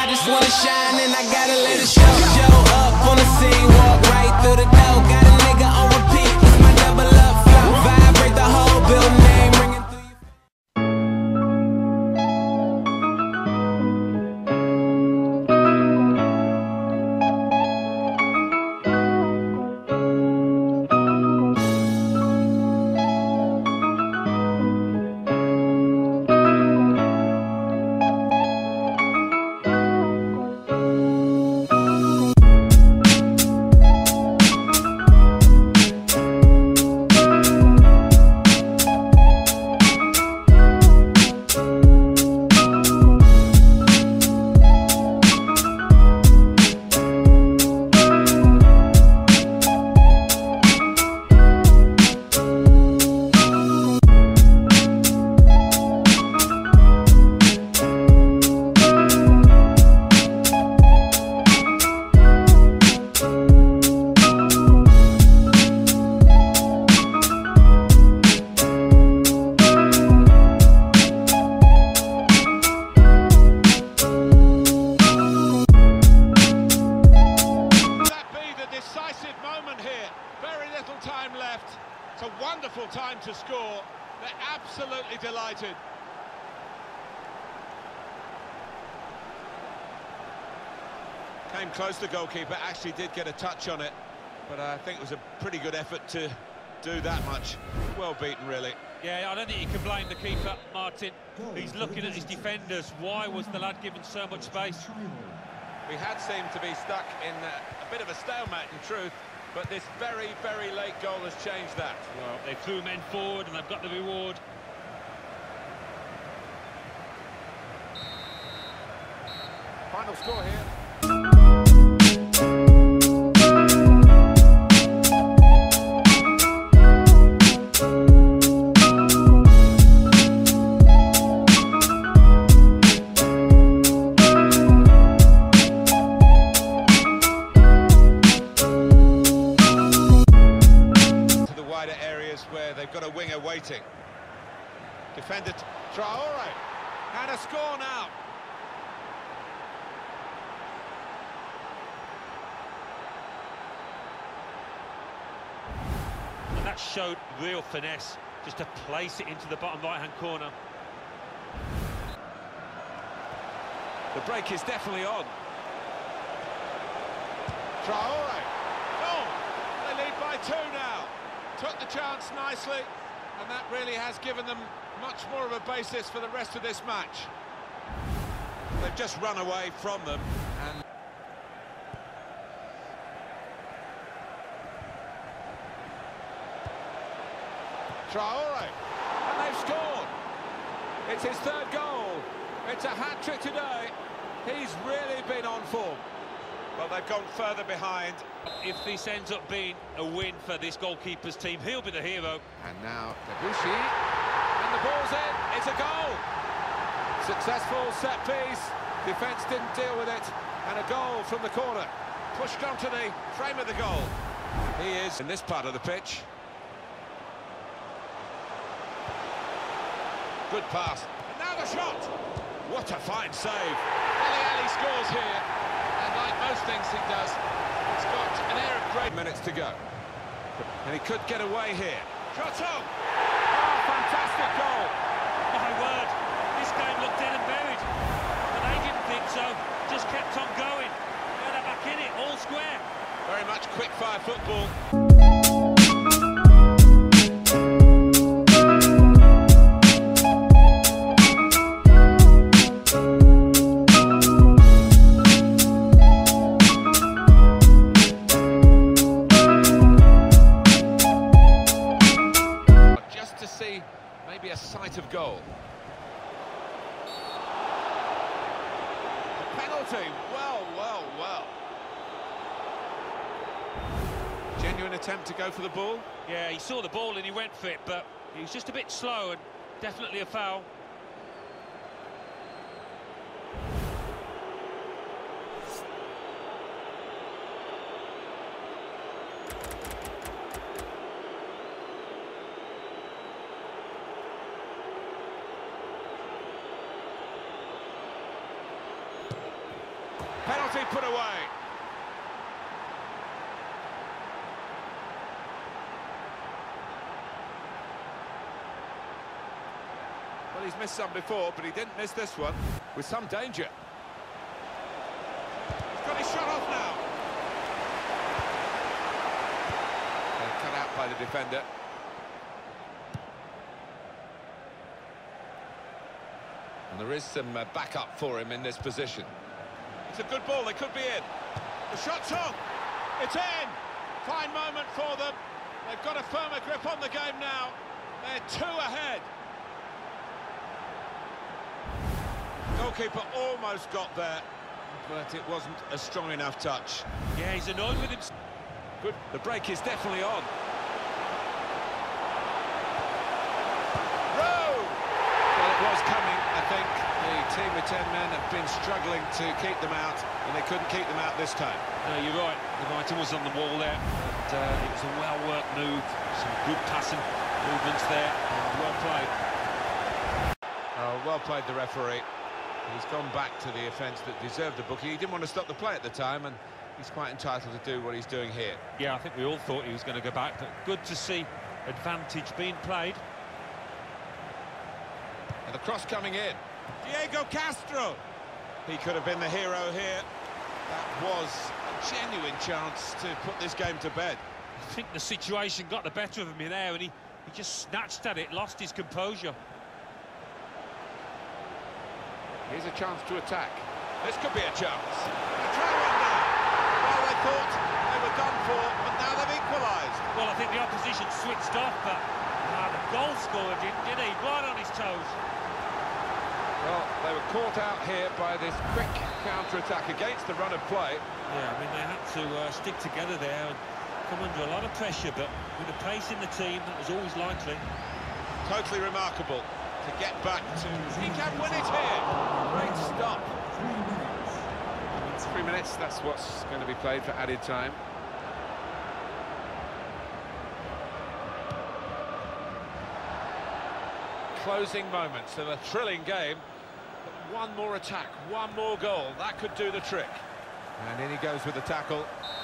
just wanna shine and I gotta let it show. Show up on the scene, walk right through the door. Got a nigga on repeat, it's my double up flow. Vibrate the whole building, name ringing through your... Time left. It's a wonderful time to score. They're absolutely delighted. Came close, the goalkeeper actually did get a touch on it, but I think it was a pretty good effort to do that much. Well beaten, really. Yeah, I don't think you can blame the keeper, Martin. He's looking at his defenders. Why was the lad given so much space? We had seemed to be stuck in a bit of a stalemate, in truth. But this very, very late goal has changed that. Well, they threw men forward and they've got the reward. Final score here. Where they've got a winger waiting. Defender Traore, and a score now. And that showed real finesse, just to place it into the bottom right-hand corner. The break is definitely on. Traore. Oh, they lead by 2 now. Took the chance nicely, and that really has given them much more of a basis for the rest of this match. They've just run away from them, and Traore, and they've scored. It's his 3rd goal. It's a hat-trick today. He's really been on form. Well, they've gone further behind. If this ends up being a win for this goalkeeper's team, he'll be the hero. And now Debuchy, and the ball's in. It's a goal. Successful set piece. Defence didn't deal with it, and a goal from the corner. Pushed onto the frame of the goal. He is in this part of the pitch. Good pass. And now the shot. What a fine save. Ali scores here. And like most things he does, it's got an air of great minutes to go. And he could get away here. Shot on! Oh, fantastic goal! My word, this game looked dead and buried. But they didn't think so, just kept on going. Now they're back in it, all square. Very much quick-fire football. Maybe a sight of goal. A penalty. Well. Genuine attempt to go for the ball. Yeah, he saw the ball and he went for it, but he was just a bit slow and definitely a foul. Penalty put away. Well, he's missed some before, but he didn't miss this one. With some danger. He's got his shot off now. Cut out by the defender. And there is some backup for him in this position. It's a good ball, they could be in. The shot's on, it's in! Fine moment for them. They've got a firmer grip on the game now. They're 2 ahead. Goalkeeper almost got there, but it wasn't a strong enough touch. Yeah, he's annoyed with him. Good, the break is definitely on. Was coming, I think. The team with 10 men have been struggling to keep them out, and they couldn't keep them out this time. No, you're right. The writing was on the wall there. And, it was a well-worked move. Some good passing movements there. Well played. Well played, the referee. He's gone back to the offence that deserved a booking. He didn't want to stop the play at the time, and he's quite entitled to do what he's doing here. Yeah, I think we all thought he was going to go back, but good to see advantage being played. And the cross coming in. Diego Castro. He could have been the hero here. That was a genuine chance to put this game to bed. I think the situation got the better of him there, and he just snatched at it, lost his composure. Here's a chance to attack. This could be a chance. A try one now. Well, they thought they were done for, but now they've equalised. Well, I think the opposition switched off, but the goal scorer didn't, did he? Right on his toes. Well, they were caught out here by this quick counter-attack against the run of play. Yeah, I mean, they had to stick together there and come under a lot of pressure, but with the pace in the team, that was always likely. Totally remarkable to get back to... He can win it here! Great stop. 3 minutes, that's what's going to be played for added time. Closing moments of a thrilling game. But one more attack, one more goal, that could do the trick. And in he goes with the tackle.